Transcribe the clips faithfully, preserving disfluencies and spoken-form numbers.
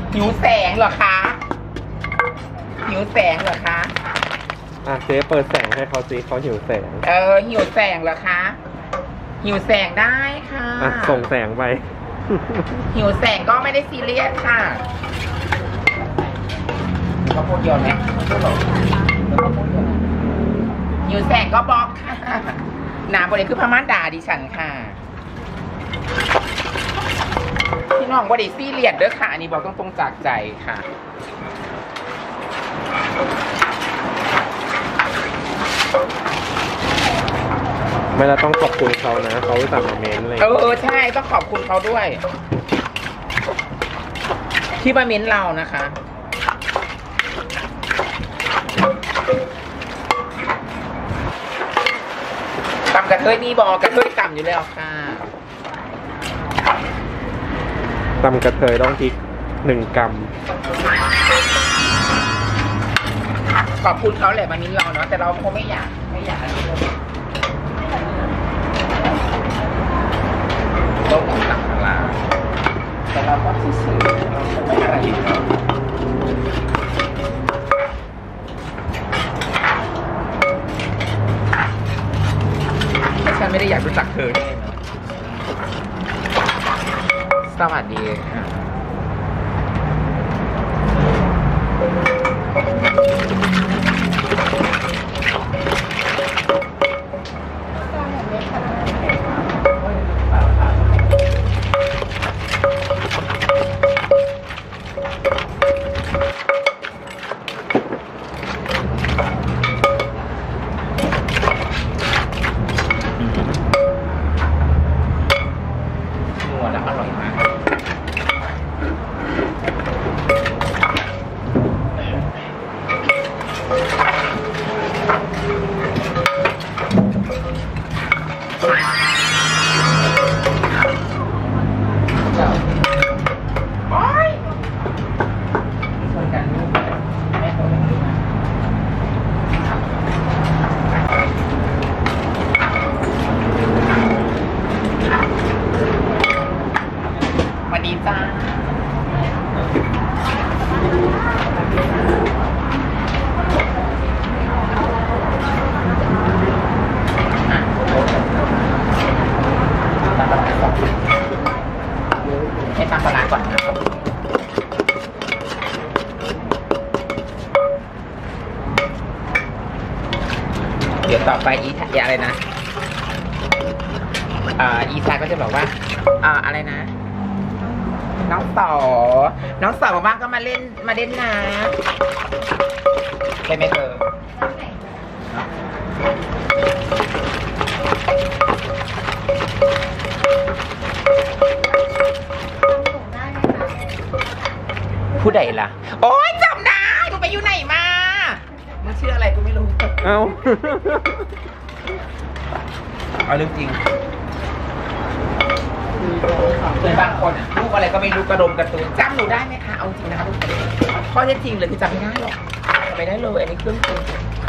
หิวแสงเหรอคะหิวแสงเหรอคะอ่ะเจ๊เปิดแสงให้เขาสิเขาหิวแสงเออหิวแสงเหรอคะหิวแสงได้ค่ะอ่ะส่งแสงไปหิวแสงก็ไม่ได้ซีเรียสค่ะก็พูดโยนไหมหิวแสงก็บล็อกค่ะหนาบริคือพม่าด่าดิฉันค่ะพี่น้องบริซีเรียสเด้อค่ะอันนี้บอกตรงๆจากใจค่ะไม่เราต้องขอบคุณเขานะเขาสั่งมาเมนเลยเออเออใช่ต้องขอบคุณเขาด้วยที่มาเมนเรานะคะตำกระเทยมีบอกระเทยตำอยู่แล้วค่ะตำกระเทยต้องพริกหนึ่งกรัมขอบคุณเขาแหละมามิ้นเราเนาะแต่เราคงไม่อยากไม่อยากอะไรเลยต้องหลักลาแต่เราก็ซื่อๆเราคงไม่อะไรอีกถ้าฉันไม่ได้อยากรู้จักเธอได้เนาะสวัสดีค่ะเดี๋ยวต่อไปอีอะไรนะอ่าอีซาก็จะบอกว่าอ่าอะไรนะน้องต่อน้องต่อบ้างก็มาเล่นมาเล่นนะใช่ไหมเธอผู้ใดล่ะโอ๊ยจำได้มึงไปอยู่ไหนมามึงชื่ออะไรกูไม่รู้เอาเอาเรื่องจริงคือบางคนลูกอะไรก็ไม่รู้กระดมกระตุ้นจำหนูได้ไหมคะเอาจริงนะคะทุกคนข้อเท็จจริงเลยคือจำไม่ได้หรอกจำไม่ได้เลยอันนี้เครื่องจริง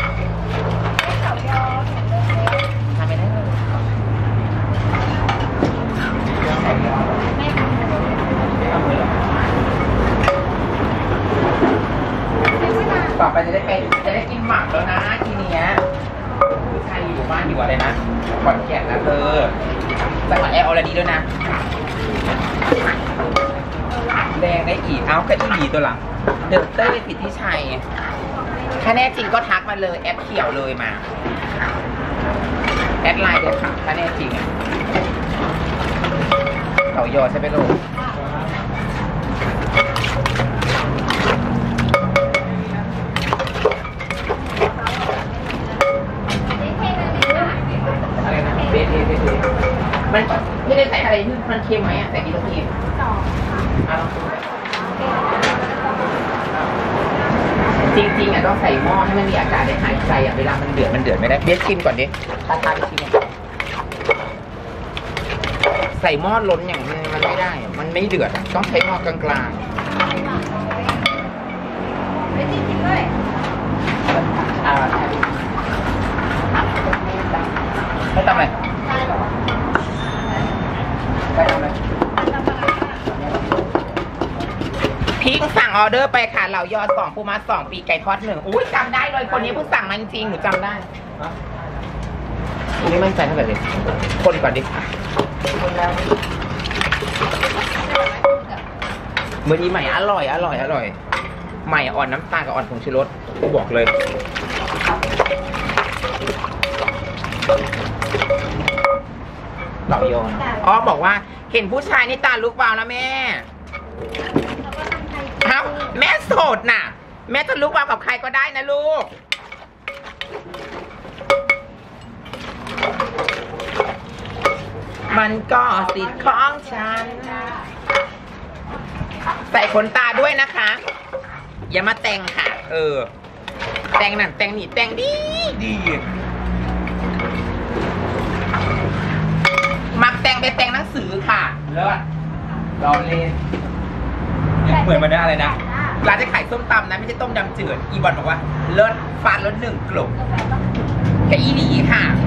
จำไม่ได้เลยต่อไปจะได้ไปจะได้กินหมักแล้วนะทีเนี้ยผู้ชายอยู่บ้านอยู่อะไรนะขอนแก่นนะเธอแต่ขอแอลอะไรดีด้วยนะแดงได้อีกเอ้าก็อีดีตัวหลังเดอะเต้ยผิดที่ชัยถ้าแน่จริงก็ทักมาเลยแอปเขียวเลยมาแอดไลน์เลยค่ะถ้าแน่จริงอ่ะเขายอใช่ไหมลูกอะไรนะเบสเอเบสเอมันไม่ได้ใส่อะไรที่มันเค็มไหมอ่ะแต่กี่ตัวพี่จริงๆอ่ะต้องใส่หม้อให้มันมีอากาศได้หายใจอ่ะเวลามันเดือดมันเดือดไม่ได้เบสชิมก่อนดิทาทาไปชิมใส่หม้อล้นอย่างมันมันไม่ได้มันไม่เดือดต้องใช้หม้อกลางๆไม่จริงๆด้วยอ่าไม่ทำอะไรไปทำอะไรพิงสั่งออเดอร์ไปค่ะเหล่ายอสองปูม้าสองปีไก่ทอดหนึ่งอุ้ยจำได้เลยคนนี้เพิ่งสั่งมาจริงๆหนูจำได้ไม่มั่นใจเท่าไหร่เลยคนก่อนดิมื้อนี้ใหม่อร่อยอร่อยอร่อยใหม่อ่อนน้ำตาลกับอ่อนผงชูรสกูบอกเลยเหล่ายออ๋อบอกว่าเห็นผู้ชายนี่ตาลุกวาวนะแม่เอ้าแม่โสดน่ะแม่จะลุกวาวกับใครก็ได้นะลูกมันก็สิทธิ์ของฉันใส่ขนตาด้วยนะคะอย่ามาแต่งค่ะเออแต่งนั่นแต่งนี่แต่งดีดีมักแต่งไปแต่งหนังสือค่ะเลิศรอเล่นเหมือนมันได้อะไรนะร้านจะขายส้มตำนะไม่ใช่ต้มยำจืดอีบอลบอกว่าเลิศฟาดรถหนึ่งกลุ่มแกอีหลีค่ะ